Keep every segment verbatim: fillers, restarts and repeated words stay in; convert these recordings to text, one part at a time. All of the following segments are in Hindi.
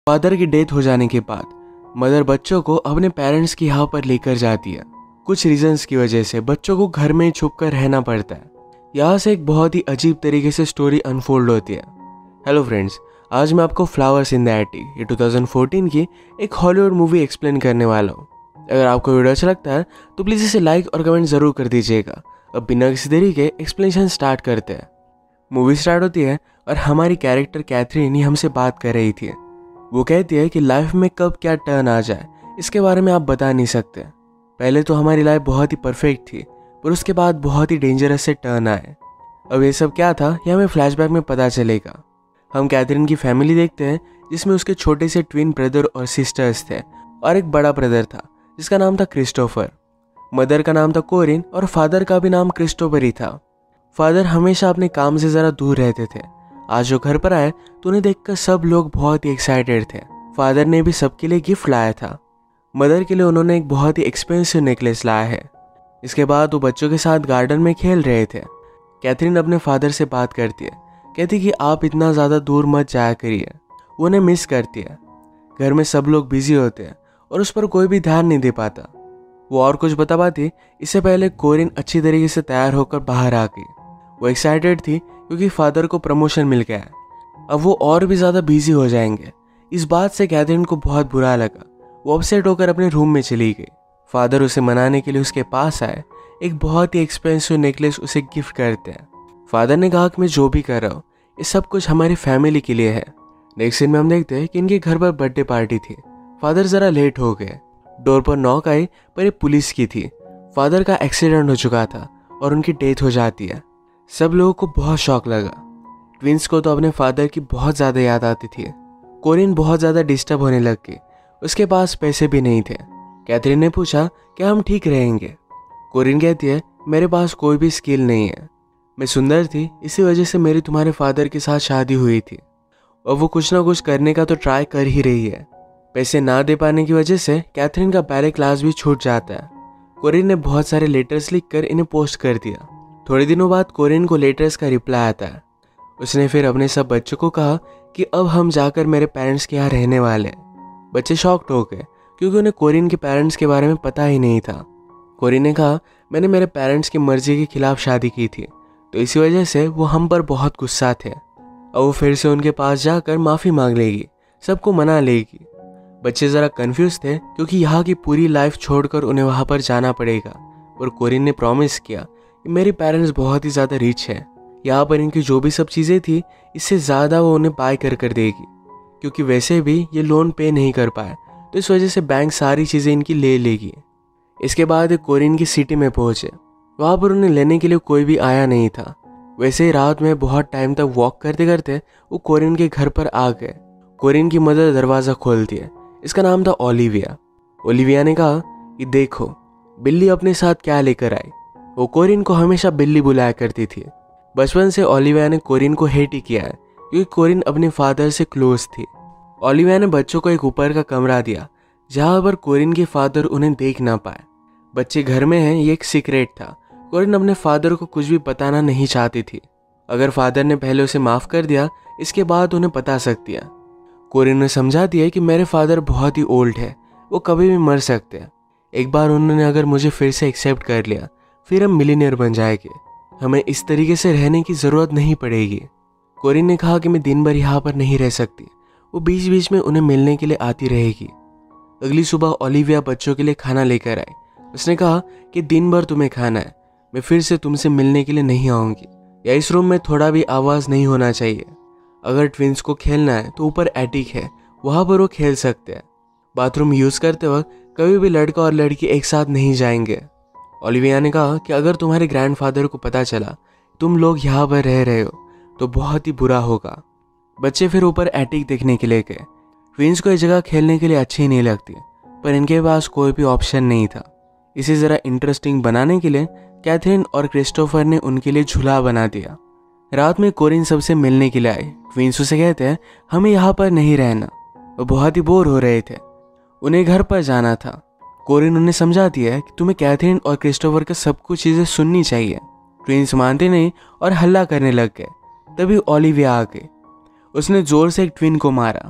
फादर की डेथ हो जाने के बाद मदर बच्चों को अपने पेरेंट्स की यहाँ पर लेकर जाती है। कुछ रीजंस की वजह से बच्चों को घर में छुप कर रहना पड़ता है। यहाँ से एक बहुत ही अजीब तरीके से स्टोरी अनफोल्ड होती है। हेलो फ्रेंड्स, आज मैं आपको फ्लावर्स इन द एटिक ये टू थाउजेंड फोर्टीन की एक हॉलीवुड मूवी एक्सप्लेन करने वाला हूँ। अगर आपको वीडियो अच्छा लगता है तो प्लीज़ इसे लाइक और कमेंट ज़रूर कर दीजिएगा। अब बिना किसी देरी के एक्सप्लेनेशन स्टार्ट करते हैं। मूवी स्टार्ट होती है और हमारी कैरेक्टर कैथरीन ही हमसे बात कर रही थी। वो कहती है कि लाइफ में कब क्या टर्न आ जाए इसके बारे में आप बता नहीं सकते। पहले तो हमारी लाइफ बहुत ही परफेक्ट थी, पर उसके बाद बहुत ही डेंजरस से टर्न आए। अब ये सब क्या था ये हमें फ्लैशबैक में पता चलेगा। हम कैथरीन की फैमिली देखते हैं जिसमें उसके छोटे से ट्विन ब्रदर और सिस्टर्स थे और एक बड़ा ब्रदर था जिसका नाम था क्रिस्टोफर। मदर का नाम था कोरिन और फादर का भी नाम क्रिस्टोफर ही था। फादर हमेशा अपने काम से ज़रा दूर रहते थे। आज वो घर पर आए तो उन्हें देखकर सब लोग बहुत ही एक्साइटेड थे। फादर ने भी सबके लिए गिफ्ट लाया था। मदर के लिए उन्होंने एक बहुत ही एक्सपेंसिव नेकलेस लाया है। इसके बाद वो बच्चों के साथ गार्डन में खेल रहे थे। कैथरीन अपने फादर से बात करती है, कहती कि आप इतना ज़्यादा दूर मत जाया करिए। वो उन्हें मिस करती है। घर में सब लोग बिजी होते हैं और उस पर कोई भी ध्यान नहीं दे पाता। वो और कुछ बता पाती इससे पहले कोरिन अच्छी तरीके से तैयार होकर बाहर आ गई। वो एक्साइटेड थी क्योंकि फादर को प्रमोशन मिल गया है। अब वो और भी ज़्यादा बिजी हो जाएंगे। इस बात से कैथरीन को बहुत बुरा लगा। वो अपसेट होकर अपने रूम में चली गई। फादर उसे मनाने के लिए उसके पास आए। एक बहुत ही एक्सपेंसिव नेकलेस उसे गिफ्ट करते हैं। फादर ने कहा कि मैं जो भी कर रहा हूँ ये सब कुछ हमारी फैमिली के लिए है। नेक्स्ट सीन में हम देखते हैं कि इनके घर पर बर्थडे पार्टी थी। फादर ज़रा लेट हो गए। डोर पर नॉक आई पर ये पुलिस की थी। फादर का एक्सीडेंट हो चुका था और उनकी डेथ हो जाती है। सब लोगों को बहुत शॉक लगा। ट्विंस को तो अपने फादर की बहुत ज़्यादा याद आती थी। कोरिन बहुत ज़्यादा डिस्टर्ब होने लग गई। उसके पास पैसे भी नहीं थे। कैथरीन ने पूछा क्या हम ठीक रहेंगे। कोरिन कहती है मेरे पास कोई भी स्किल नहीं है। मैं सुंदर थी, इसी वजह से मेरी तुम्हारे फादर के साथ शादी हुई थी और वो कुछ ना कुछ करने का तो ट्राई कर ही रही है। पैसे ना दे पाने की वजह से कैथरीन का बैले क्लास भी छूट जाता है। कोरिन ने बहुत सारे लेटर्स लिखकर इन्हें पोस्ट कर दिया। थोड़े दिनों बाद कोरिन को लेटर्स का रिप्लाई आता है। उसने फिर अपने सब बच्चों को कहा कि अब हम जाकर मेरे पेरेंट्स के यहाँ रहने वाले हैं। बच्चे शॉक्ड हो गए क्योंकि उन्हें कोरिन के पेरेंट्स के बारे में पता ही नहीं था। कोरिन ने कहा मैंने मेरे पेरेंट्स की मर्जी के खिलाफ शादी की थी, तो इसी वजह से वो हम पर बहुत गुस्सा थे। अब वो फिर से उनके पास जाकर माफ़ी मांग लेगी, सबको मना लेगी। बच्चे ज़रा कंफ्यूज थे क्योंकि यहाँ की पूरी लाइफ छोड़कर उन्हें वहाँ पर जाना पड़ेगा। और कोरिन ने प्रॉमिस किया कि मेरे पेरेंट्स बहुत ही ज़्यादा रिच है, यहाँ पर इनकी जो भी सब चीज़ें थी इससे ज़्यादा वो उन्हें बाय कर कर देगी, क्योंकि वैसे भी ये लोन पे नहीं कर पाए तो इस वजह से बैंक सारी चीज़ें इनकी ले लेगी। इसके बाद कोरिन की सिटी में पहुँचे। वहाँ पर उन्हें लेने के लिए कोई भी आया नहीं था। वैसे ही रात में बहुत टाइम तक वॉक करते करते वो कोरिन के घर पर आ गए। कोरिन की मदर दरवाज़ा खोलती है। इसका नाम था ओलिविया। ओलिविया ने कहा कि देखो बिल्ली अपने साथ क्या लेकर आई। वो कोरिन को हमेशा बिल्ली बुलाया करती थी। बचपन से ओलिविया ने कोरिन को हेट ही किया है क्योंकि कोरिन अपने फादर से क्लोज थी। ओलिविया ने बच्चों को एक ऊपर का कमरा दिया जहाँ पर कोरिन के फादर उन्हें देख ना पाए। बच्चे घर में हैं ये एक सीक्रेट था। कोरिन अपने फादर को कुछ भी बताना नहीं चाहती थी। अगर फादर ने पहले उसे माफ़ कर दिया इसके बाद उन्हें बता सकती है। कोरिन ने समझा दिया कि मेरे फादर बहुत ही ओल्ड है, वो कभी भी मर सकते हैं। एक बार उन्होंने अगर मुझे फिर से एक्सेप्ट कर लिया फिर हम मिलीनियर बन जाएंगे। हमें इस तरीके से रहने की ज़रूरत नहीं पड़ेगी। कोरिन ने कहा कि मैं दिन भर यहाँ पर नहीं रह सकती। वो बीच बीच में उन्हें मिलने के लिए आती रहेगी। अगली सुबह ओलिविया बच्चों के लिए खाना लेकर आई। उसने कहा कि दिन भर तुम्हें खाना है, मैं फिर से तुमसे मिलने के लिए नहीं आऊँगी। या इस रूम में थोड़ा भी आवाज़ नहीं होना चाहिए। अगर ट्विंस को खेलना है तो ऊपर एटिक है, वहाँ पर वो खेल सकते हैं। बाथरूम यूज़ करते वक्त कभी भी लड़का और लड़की एक साथ नहीं जाएंगे। ओलिविया ने कहा कि अगर तुम्हारे ग्रैंडफादर को पता चला तुम लोग यहाँ पर रह रहे हो तो बहुत ही बुरा होगा। बच्चे फिर ऊपर एटिक देखने के लिए गए। ट्विंस को ये जगह खेलने के लिए अच्छी नहीं लगती, पर इनके पास कोई भी ऑप्शन नहीं था। इसे ज़रा इंटरेस्टिंग बनाने के लिए कैथरीन और क्रिस्टोफर ने उनके लिए झूला बना दिया। रात में कोरिन सबसे मिलने के लिए आई। ट्विंस उसे कहते हैं हमें यहाँ पर नहीं रहना। वो बहुत ही बोर हो रहे थे, उन्हें घर पर जाना था। कोरिन उन्हें समझा दिया कि तुम्हें कैथरीन और क्रिस्टोफर का सब कुछ चीज़ें सुननी चाहिए। ट्विंस मानते नहीं और हल्ला करने लग गए। तभी ओलिविया आ गई। उसने जोर से एक ट्विन को मारा।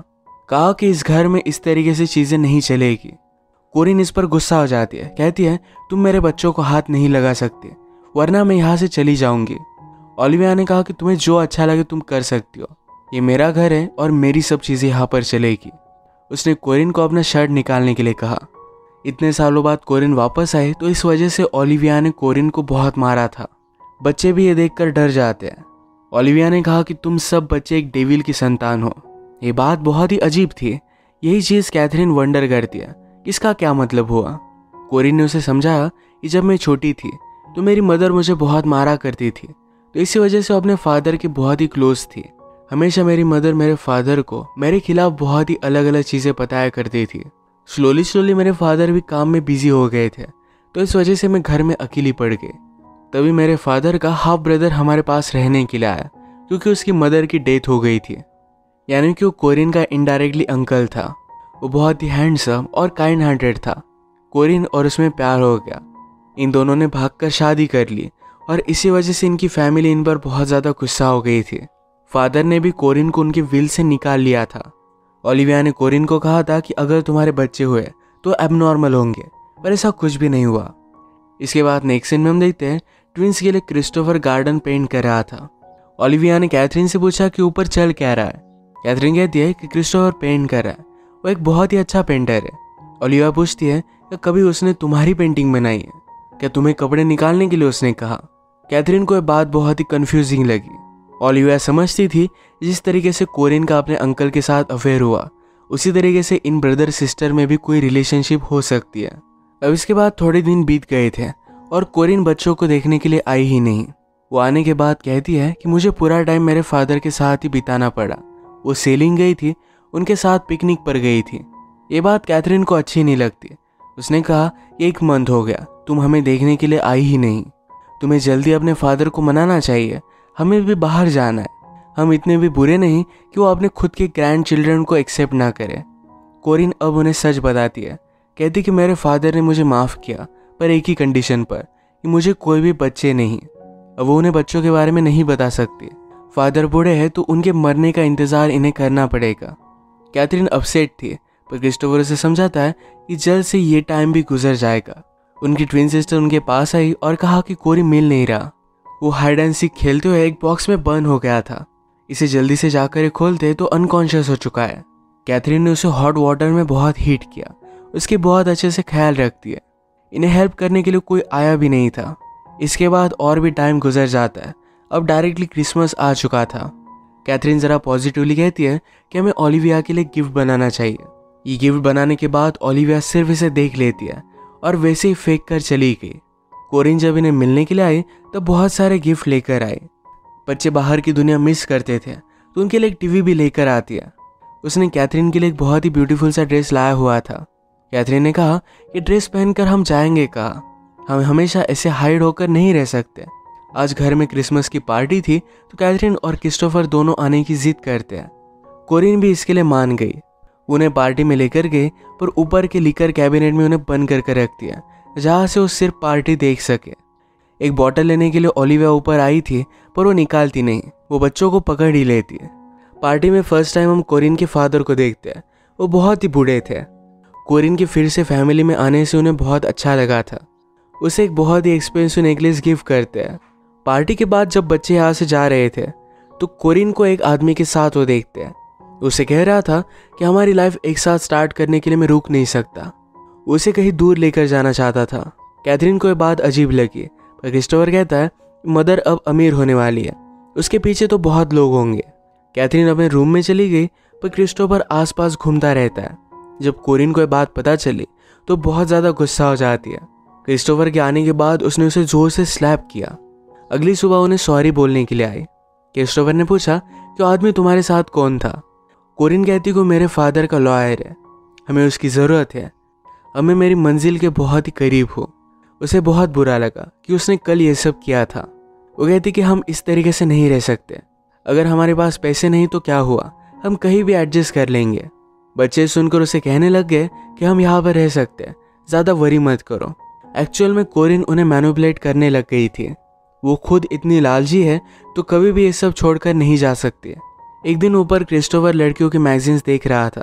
कहा कि इस घर में इस तरीके से चीज़ें नहीं चलेगी। कोरिन इस पर गुस्सा हो जाती है, कहती है तुम मेरे बच्चों को हाथ नहीं लगा सकते वरना मैं यहाँ से चली जाऊंगी। ओलिविया ने कहा कि तुम्हें जो अच्छा लगे तुम कर सकती हो, ये मेरा घर है और मेरी सब चीज़ें यहाँ पर चलेगी। उसने कोरिन को अपना शर्ट निकालने के लिए कहा। इतने सालों बाद कोरिन वापस आए तो इस वजह से ओलिविया ने कोरिन को बहुत मारा था। बच्चे भी ये देखकर डर जाते हैं। ओलिविया ने कहा कि तुम सब बच्चे एक डेविल की संतान हो। ये बात बहुत ही अजीब थी। यही चीज़ कैथरीन वंडर करती है, इसका क्या मतलब हुआ। कोरिन ने उसे समझाया कि जब मैं छोटी थी तो मेरी मदर मुझे बहुत मारा करती थी, तो इसी वजह से वो अपने फादर की बहुत ही क्लोज थी। हमेशा मेरी मदर मेरे फादर को मेरे खिलाफ बहुत ही अलग अलग चीज़ें बताया करती थी। स्लोली स्लोली मेरे फादर भी काम में बिजी हो गए थे, तो इस वजह से मैं घर में अकेली पड़ गई। तभी मेरे फादर का हाफ ब्रदर हमारे पास रहने के लिए आया, क्योंकि उसकी मदर की डेथ हो गई थी। यानी कि वो कोरिन का इनडायरेक्टली अंकल था। वो बहुत ही हैंडसम और काइंड हार्टेड था। कोरिन और उसमें प्यार हो गया। इन दोनों ने भागकर शादी कर ली और इसी वजह से इनकी फैमिली इन पर बहुत ज़्यादा गुस्सा हो गई थी। फादर ने भी कोरिन को उनकी विल से निकाल लिया था। ओलिविया ने कोरिन को कहा था कि अगर तुम्हारे बच्चे हुए तो एबनॉर्मल होंगे, पर ऐसा कुछ भी नहीं हुआ। इसके बाद नेक्स्ट सीन में हम देखते हैं ट्विंस के लिए क्रिस्टोफर गार्डन पेंट कर रहा था। ओलिविया ने कैथरीन से पूछा कि ऊपर चल क्या रहा है। कैथरीन कहती है कि क्रिस्टोफर पेंट कर रहा है, वो एक बहुत ही अच्छा पेंटर है। ओलिविया पूछती है कि कभी उसने तुम्हारी पेंटिंग बनाई है क्या, तुम्हें कपड़े निकालने के लिए उसने कहा। कैथरीन को यह बात बहुत ही कंफ्यूजिंग लगी। ओलिविया समझती थी जिस तरीके से कोरिन का अपने अंकल के साथ अफेयर हुआ, उसी तरीके से इन ब्रदर सिस्टर में भी कोई रिलेशनशिप हो सकती है। अब इसके बाद थोड़े दिन बीत गए थे और कोरिन बच्चों को देखने के लिए आई ही नहीं। वो आने के बाद कहती है कि मुझे पूरा टाइम मेरे फादर के साथ ही बिताना पड़ा। वो सेलिंग गई थी, उनके साथ पिकनिक पर गई थी। ये बात कैथरीन को अच्छी नहीं लगती। उसने कहा एक मंथ हो गया तुम हमें देखने के लिए आई ही नहीं। तुम्हें जल्दी अपने फादर को मनाना चाहिए, हमें भी बाहर जाना है। हम इतने भी बुरे नहीं कि वो अपने खुद के ग्रैंड चिल्ड्रन को एक्सेप्ट ना करे। कोरिन अब उन्हें सच बताती है, कहती कि मेरे फादर ने मुझे माफ़ किया, पर एक ही कंडीशन पर कि मुझे कोई भी बच्चे नहीं। अब वो उन्हें बच्चों के बारे में नहीं बता सकती। फादर बूढ़े हैं तो उनके मरने का इंतज़ार इन्हें करना पड़ेगा। कैथरीन अपसेट थी, पर क्रिस्टोफर उसे समझाता है कि जल्द से ये टाइम भी गुजर जाएगा। उनकी ट्विन सिस्टर उनके पास आई और कहा कि कोरिन मिल नहीं रहा। वो हाइड एंड सीक खेलते हुए एक बॉक्स में बंद हो गया था। इसे जल्दी से जाकर खोलते तो अनकॉन्शियस हो चुका है। कैथरीन ने उसे हॉट वाटर में बहुत हीट किया, उसके बहुत अच्छे से ख्याल रखती है। इन्हें हेल्प करने के लिए कोई आया भी नहीं था। इसके बाद और भी टाइम गुजर जाता है। अब डायरेक्टली क्रिसमस आ चुका था। कैथरीन ज़रा पॉजिटिवली कहती है कि हमें ओलिविया के लिए गिफ्ट बनाना चाहिए। ये गिफ्ट बनाने के बाद ओलिविया सिर्फ इसे देख लेती है और वैसे ही फेंक कर चली गई। कोरिन जब इन्हें मिलने के लिए आए तब बहुत सारे गिफ्ट लेकर आए। बच्चे बाहर की दुनिया मिस करते थे तो उनके लिए एक टीवी भी लेकर आती है। उसने कैथरीन के लिए एक बहुत ही ब्यूटीफुल सा ड्रेस लाया हुआ था। कैथरीन ने कहा कि ड्रेस पहनकर हम जाएंगे कहाँ, हम हमेशा ऐसे हाइड होकर नहीं रह सकते। आज घर में क्रिसमस की पार्टी थी तो कैथरीन और क्रिस्टोफर दोनों आने की जिद करते हैं। कोरिन भी इसके लिए मान गई। उन्हें पार्टी में लेकर गए, पर ऊपर के लिकर कैबिनेट में उन्हें बंद करके रख दिया, जहाँ से वो सिर्फ पार्टी देख सके। एक बॉटल लेने के लिए ओलिविया ऊपर आई थी, पर वो निकालती नहीं, वो बच्चों को पकड़ ही लेती है। पार्टी में फर्स्ट टाइम हम कोरिन के फादर को देखते हैं। वो बहुत ही बूढ़े थे। कोरिन के फिर से फैमिली में आने से उन्हें बहुत अच्छा लगा था। उसे एक बहुत ही एक्सपेंसिव नेकलेस गिफ्ट करते हैं। पार्टी के बाद जब बच्चे यहाँ से जा रहे थे तो कोरिन को एक आदमी के साथ वो देखते हैं। उसे कह रहा था कि हमारी लाइफ एक साथ स्टार्ट करने के लिए मैं रुक नहीं सकता। उसे कहीं दूर लेकर जाना चाहता था। कैथरीन को यह बात अजीब लगी, पर क्रिस्टोफर कहता है मदर अब अमीर होने वाली है, उसके पीछे तो बहुत लोग होंगे। कैथरीन अपने रूम में चली गई, पर क्रिस्टोफर आसपास घूमता रहता है। जब कोरिन को यह बात पता चली तो बहुत ज़्यादा गुस्सा हो जाती है। क्रिस्टोफर के आने के बाद उसने उसे जोर से स्लैप किया। अगली सुबह उन्हें सॉरी बोलने के लिए आई। क्रिस्टोफर ने पूछा कि आदमी तुम्हारे साथ कौन था। कोरिन कहती को मेरे फादर का लॉयर है, हमें उसकी ज़रूरत है, हमें मेरी मंजिल के बहुत ही करीब हो। उसे बहुत बुरा लगा कि उसने कल ये सब किया था। वो कहती कि हम इस तरीके से नहीं रह सकते, अगर हमारे पास पैसे नहीं तो क्या हुआ, हम कहीं भी एडजस्ट कर लेंगे। बच्चे सुनकर उसे कहने लग गए कि हम यहाँ पर रह सकते हैं, ज़्यादा वरी मत करो। एक्चुअल में कोरिन उन्हें मैनिपुलेट करने लग गई थी। वो खुद इतनी लालची है तो कभी भी ये सब छोड़कर नहीं जा सकती। एक दिन ऊपर क्रिस्टोफर लड़कियों के मैगजीन्स देख रहा था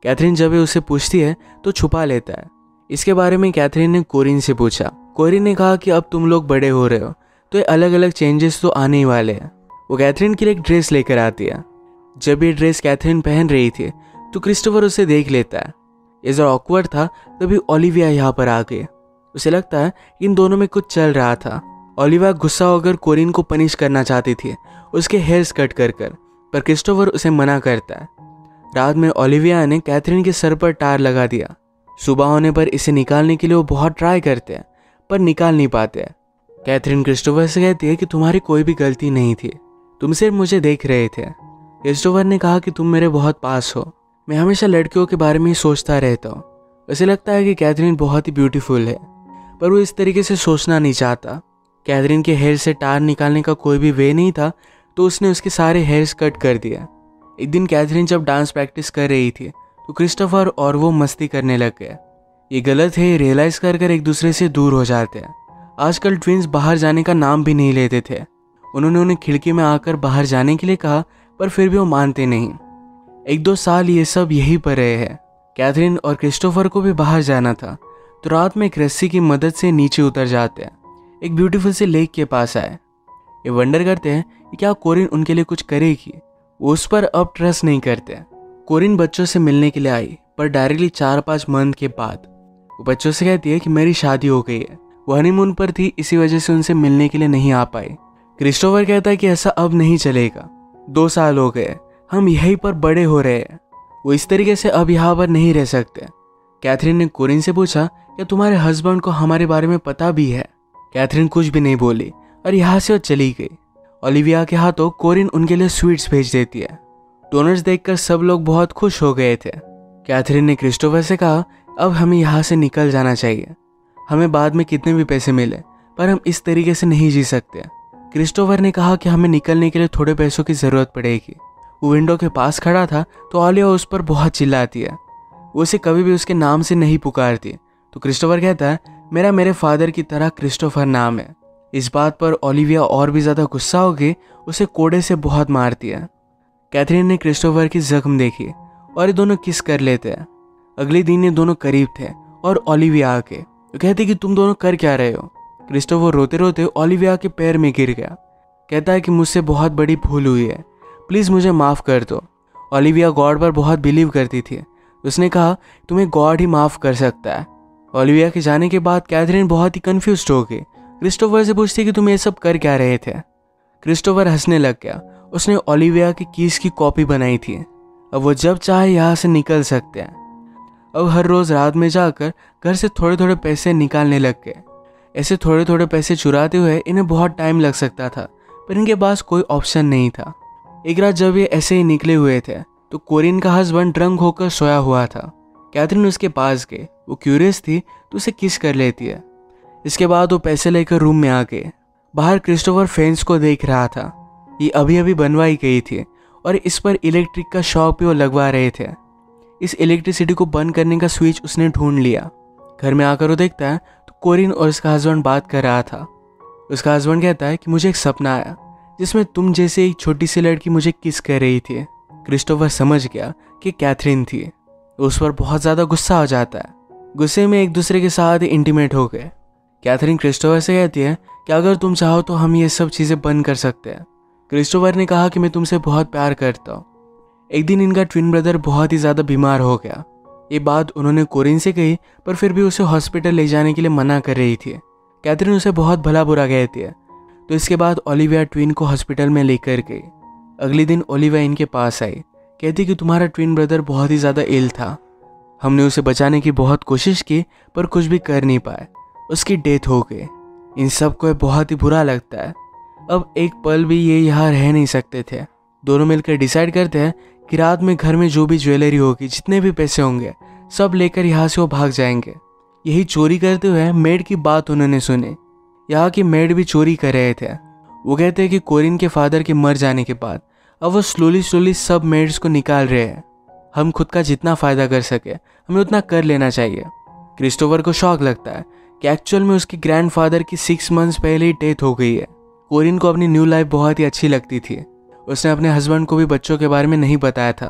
कैथरीन जब ये उसे पूछती है तो छुपा लेता है। इसके बारे में कैथरीन ने कोरिन से पूछा। कोरिन ने कहा कि अब तुम लोग बड़े हो रहे हो तो ये अलग अलग चेंजेस तो आने ही वाले हैं। वो कैथरीन के लिए एक ड्रेस लेकर आती है। जब ये ड्रेस कैथरीन पहन रही थी तो क्रिस्टोफर उसे देख लेता है। ये जरा ऑकवर्ड था तभी ओलिविया यहाँ पर आ गई। उसे लगता है इन दोनों में कुछ चल रहा था। ओलिविया गुस्सा होकर कोरिन को पनिश करना चाहती थी, उसके हेयर्स कट कर कर, पर क्रिस्टोफर उसे मना करता है। रात में ओलिविया ने कैथरीन के सर पर टार लगा दिया। सुबह होने पर इसे निकालने के लिए वो बहुत ट्राई करते हैं पर निकाल नहीं पाते हैं। कैथरीन क्रिस्टोफर से कहती है कि तुम्हारी कोई भी गलती नहीं थी, तुम सिर्फ मुझे देख रहे थे। क्रिस्टोफर ने कहा कि तुम मेरे बहुत पास हो, मैं हमेशा लड़कियों के बारे में ही सोचता रहता हूँ। उसे लगता है कि कैथरीन बहुत ही ब्यूटीफुल है पर वो इस तरीके से सोचना नहीं चाहता। कैथरीन के हेयर से टार निकालने का कोई भी वे नहीं था तो उसने उसके सारे हेयर्स कट कर दिया। एक दिन कैथरीन जब डांस प्रैक्टिस कर रही थी तो क्रिस्टोफर और वो मस्ती करने लग गए। ये गलत है, ये रियलाइज कर कर एक दूसरे से दूर हो जाते हैं। आजकल ट्विंस बाहर जाने का नाम भी नहीं लेते थे। उन्होंने उन्हें खिड़की में आकर बाहर जाने के लिए कहा पर फिर भी वो मानते नहीं। एक दो साल ये सब यहीं पर रहे हैं। कैथरीन और क्रिस्टोफर को भी बाहर जाना था तो रात में एक रस्सी की मदद से नीचे उतर जाते हैं। एक ब्यूटीफुल से लेक के पास आए। ये वंडर करते हैं कि क्या कोरिन उनके लिए कुछ करेगी। वो उस पर अब ट्रस्ट नहीं करते। कोरिन बच्चों से मिलने के लिए आई पर डायरेक्टली चार पाँच मंथ के बाद वो बच्चों से कहती है कि मेरी शादी हो गई है। वो हनीमून पर थी, इसी वजह से उनसे मिलने के लिए नहीं आ पाई। क्रिस्टोफर कहता है कि ऐसा अब नहीं चलेगा, दो साल हो गए, हम यहीं पर बड़े हो रहे हैं, वो इस तरीके से अब यहाँ पर नहीं रह सकते। कैथरीन ने कोरिन से पूछा क्या तुम्हारे हस्बैंड को हमारे बारे में पता भी है। कैथरीन कुछ भी नहीं बोली और यहाँ से वो चली गई। ओलिविया के हाथों कोरिन उनके लिए स्वीट्स भेज देती है। डोनट्स देखकर सब लोग बहुत खुश हो गए थे। कैथरीन ने क्रिस्टोफर से कहा अब हमें यहाँ से निकल जाना चाहिए। हमें बाद में कितने भी पैसे मिले पर हम इस तरीके से नहीं जी सकते। क्रिस्टोफर ने कहा कि हमें निकलने के लिए थोड़े पैसों की ज़रूरत पड़ेगी। वो विंडो के पास खड़ा था तो ओलिविया उस पर बहुत चिल्लाती है। वो उसे कभी भी उसके नाम से नहीं पुकारती तो क्रिस्टोफर कहता है मेरा मेरे फादर की तरह क्रिस्टोफर नाम है। इस बात पर ओलिविया और भी ज़्यादा गुस्सा हो गई, उसे कोड़े से बहुत मारती है। कैथरीन ने क्रिस्टोफर की जख्म देखी और ये दोनों किस कर लेते हैं। अगले दिन ये दोनों करीब थे और ओलिविया आके तो कहती कि तुम दोनों कर क्या रहे हो। क्रिस्टोफर रोते रोते ओलिविया के पैर में गिर गया। कहता है कि मुझसे बहुत बड़ी भूल हुई है, प्लीज़ मुझे माफ़ कर दो। ओलिविया गॉड पर बहुत बिलीव करती थी। उसने कहा तुम्हें गॉड ही माफ़ कर सकता है। ओलिविया के जाने के बाद कैथरीन बहुत ही कन्फ्यूज हो गई। क्रिस्टोफर से पूछती कि तुम ये सब कर क्या रहे थे। क्रिस्टोफर हंसने लग गया। उसने ओलिविया की कीज की कॉपी बनाई थी। अब वो जब चाहे यहाँ से निकल सकते हैं। अब हर रोज़ रात में जाकर घर से थोड़े थोड़े पैसे निकालने लग गए। ऐसे थोड़े थोड़े पैसे चुराते हुए इन्हें बहुत टाइम लग सकता था पर इनके पास कोई ऑप्शन नहीं था। एक रात जब ये ऐसे ही निकले हुए थे तो कोरिन का हस्बैंड ड्रंक होकर सोया हुआ था। कैथरीन उसके पास गई। वो क्यूरियस थी तो उसे किस कर लेती है। इसके बाद वो पैसे लेकर रूम में आ गए। बाहर क्रिस्टोफर फेंस को देख रहा था। ये अभी अभी बनवाई गई थी और इस पर इलेक्ट्रिक का शॉक भी वो लगवा रहे थे। इस इलेक्ट्रिसिटी को बंद करने का स्विच उसने ढूंढ लिया। घर में आकर वो देखता है तो कोरिन और उसका हस्बैंड बात कर रहा था। उसका हस्बैंड कहता है कि मुझे एक सपना आया जिसमें तुम जैसे एक छोटी सी लड़की मुझे किस कर रही थी। क्रिस्टोफर समझ गया कि कैथरीन थी। उस पर बहुत ज़्यादा गुस्सा हो जाता है। गुस्से में एक दूसरे के साथ इंटीमेट हो गए। कैथरीन क्रिस्टोफर से कहती है कि अगर तुम चाहो तो हम ये सब चीज़ें बंद कर सकते हैं। क्रिस्टोफर ने कहा कि मैं तुमसे बहुत प्यार करता हूँ। एक दिन इनका ट्विन ब्रदर बहुत ही ज़्यादा बीमार हो गया। ये बात उन्होंने कोरिन से कही पर फिर भी उसे हॉस्पिटल ले जाने के लिए मना कर रही थी। कैथरीन उसे बहुत भला बुरा कहती है तो इसके बाद ओलिविया ट्विन को हॉस्पिटल में लेकर गई। अगले दिन ओलिविया इनके पास आई। कहती कि तुम्हारा ट्विन ब्रदर बहुत ही ज़्यादा इल था। हमने उसे बचाने की बहुत कोशिश की पर कुछ भी कर नहीं पाए। उसकी डेथ हो गई। इन सब को बहुत ही बुरा लगता है। अब एक पल भी ये यहाँ रह नहीं सकते थे। दोनों मिलकर डिसाइड करते हैं कि रात में घर में जो भी ज्वेलरी होगी, जितने भी पैसे होंगे, सब लेकर यहाँ से वो भाग जाएंगे। यही चोरी करते हुए मेड की बात उन्होंने सुनी। यहाँ की मेड भी चोरी कर रहे थे। वो कहते हैं कि कोरिन के फादर के मर जाने के बाद अब वो स्लोली स्लोली सब मेड्स को निकाल रहे हैं। हम खुद का जितना फ़ायदा कर सके हमें उतना कर लेना चाहिए। क्रिस्टोफर को शौक लगता है कि एक्चुअल में उसके ग्रैंडफादर की सिक्स मंथ्स पहले ही डेथ हो गई है। कोरिन को अपनी न्यू लाइफ बहुत ही अच्छी लगती थी। उसने अपने हस्बैंड को भी बच्चों के बारे में नहीं बताया था।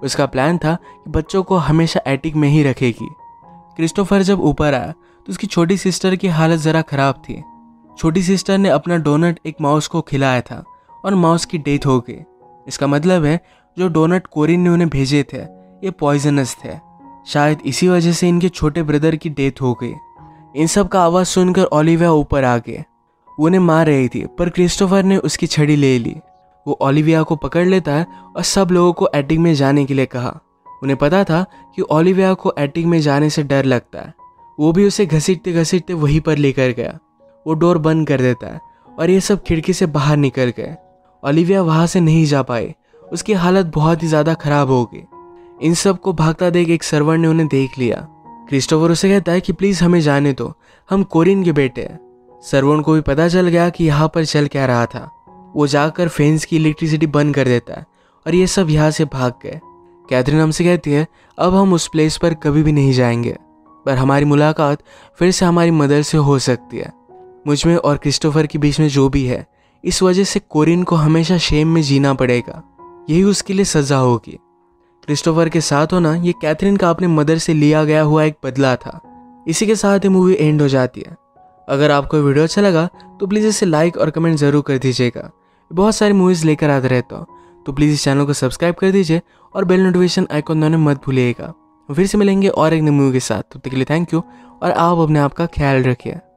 उसका प्लान था कि बच्चों को हमेशा एटिक में ही रखेगी। क्रिस्टोफर जब ऊपर आया तो उसकी छोटी सिस्टर की हालत ज़रा ख़राब थी। छोटी सिस्टर ने अपना डोनट एक माउस को खिलाया था और माउस की डेथ हो गई। इसका मतलब है जो डोनट कोरिन ने उन्हें भेजे थे ये पॉइजनस थे। शायद इसी वजह से इनके छोटे ब्रदर की डेथ हो गई। इन सब का आवाज़ सुनकर ओलिविया ऊपर आ गए। वो उन्हें मार रही थी पर क्रिस्टोफर ने उसकी छड़ी ले ली। वो ओलिविया को पकड़ लेता है और सब लोगों को एटिक में जाने के लिए कहा। उन्हें पता था कि ओलिविया को एटिक में जाने से डर लगता है। वो भी उसे घसीटते घसीटते वहीं पर लेकर गया। वो डोर बंद कर देता है और ये सब खिड़की से बाहर निकल गए। ओलिविया वहाँ से नहीं जा पाई। उसकी हालत बहुत ही ज़्यादा ख़राब हो गई। इन सब को भागता देख एक सर्वर ने उन्हें देख लिया। क्रिस्टोफर उसे कहता है कि प्लीज़ हमें जाने दो, हम कोरिन के बेटे हैं। सर्वर को भी पता चल गया कि यहाँ पर चल क्या रहा था। वो जाकर फेंस की इलेक्ट्रिसिटी बंद कर देता है और ये सब यहाँ से भाग गए। कैथरीन हमसे कहती है अब हम उस प्लेस पर कभी भी नहीं जाएंगे, पर हमारी मुलाकात फिर से हमारी मदर से हो सकती है। मुझ में और क्रिस्टोफर के बीच में जो भी है, इस वजह से कोरिन को हमेशा शेम में जीना पड़ेगा। यही उसके लिए सज़ा होगी। क्रिस्टोफर के साथ होना ये कैथरीन का अपने मदर से लिया गया हुआ एक बदला था। इसी के साथ ये मूवी एंड हो जाती है। अगर आपको वीडियो अच्छा लगा तो प्लीज़ इसे लाइक और कमेंट ज़रूर कर दीजिएगा। बहुत सारी मूवीज़ लेकर आते रहता हूँ, तो प्लीज़ इस चैनल को सब्सक्राइब कर दीजिए और बेल नोटिफिकेशन आइकॉन दबाना मत भूलिएगा। फिर से मिलेंगे और एक नई मूवी के साथ। तब तक के लिए थैंक यू और आप अपने आप का ख्याल रखिए।